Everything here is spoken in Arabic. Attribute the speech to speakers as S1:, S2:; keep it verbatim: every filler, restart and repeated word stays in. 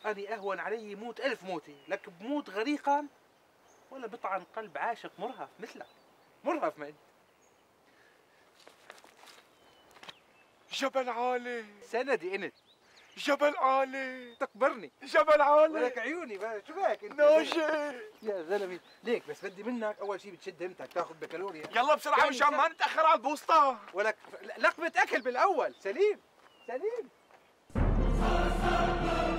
S1: أنا أهون علي موت ألف موتة، لك بموت غريقا ولا بطعن قلب عاشق مرهف مثلك. مرهف ما أنت.
S2: جبل عالي.
S1: سندي أنت.
S2: جبل عالي.
S1: تكبرني.
S2: جبل عالي.
S1: ولك عيوني بقى. شو بك أنت؟
S2: ناجي
S1: يا زلمة ليك بس بدي منك أول شيء بتشد همتك تاخذ بكالوريا.
S2: يلا بسرعة مشان ما نتأخر على البوسطة.
S1: ولك لقمة أكل بالأول. سليم سليم.